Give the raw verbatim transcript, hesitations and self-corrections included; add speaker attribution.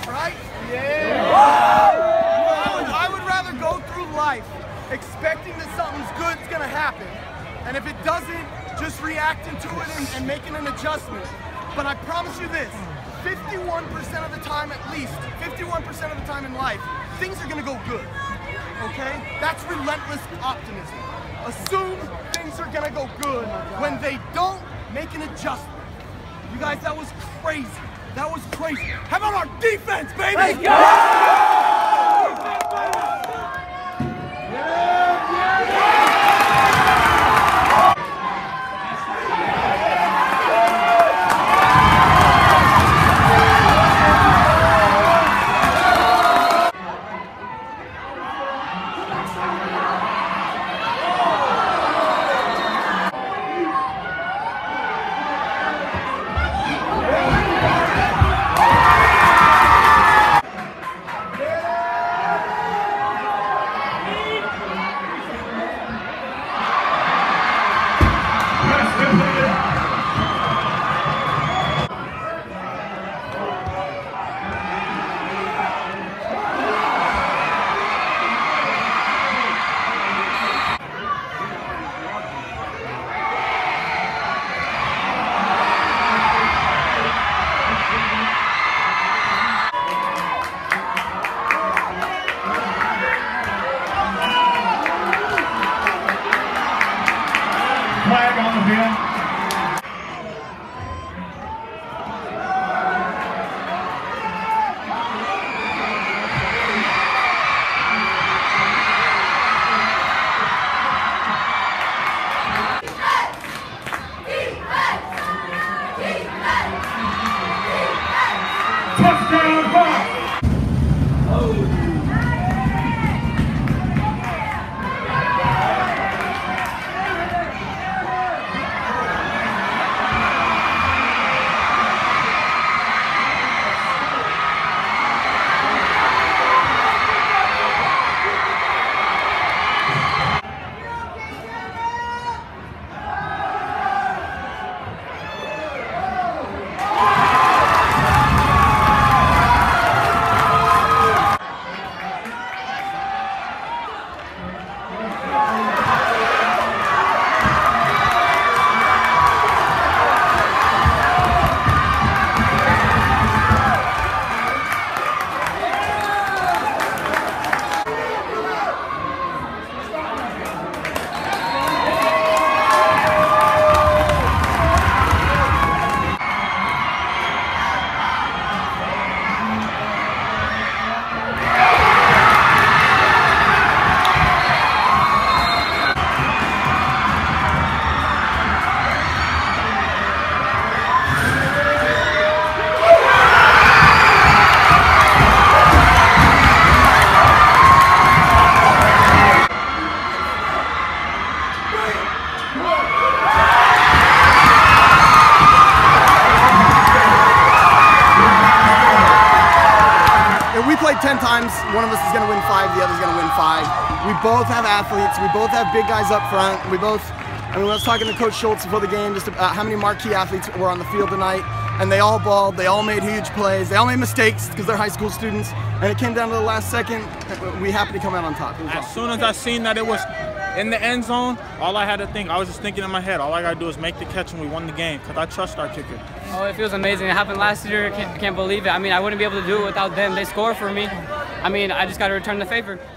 Speaker 1: right? Yeah. I would, I would rather go through life expecting that something's good's gonna happen, and if it doesn't, just reacting to it and, and making an adjustment. But I promise you this, fifty-one percent of the time at least, fifty-one percent of the time in life, things are gonna go good, okay? That's relentless optimism. Assume things are gonna go good. When they don't, make an adjustment. You guys, that was crazy. That was crazy. How about our defense, baby? Let's go!
Speaker 2: Flag on the field. Touchdown, Fox!
Speaker 1: If we play ten times, one of us is going to win five, the other's going to win five. We both have athletes, we both have big guys up front. We both, I mean, I was talking to Coach Schultz before the game just about how many marquee athletes were on the field tonight, and they all balled, they all made huge plays, they all made mistakes because they're high school students, and it came down to the last second. We happened to come out on top.
Speaker 3: As awesome. Soon as I seen that it was in the end zone, all I had to think, I was just thinking in my head, all I got to do is make the catch and we won the game because I trust our kicker.
Speaker 4: Oh, it feels amazing. It happened last year. I can't, can't believe it. I mean, I wouldn't be able to do it without them. They score for me. I mean, I just got to return the favor.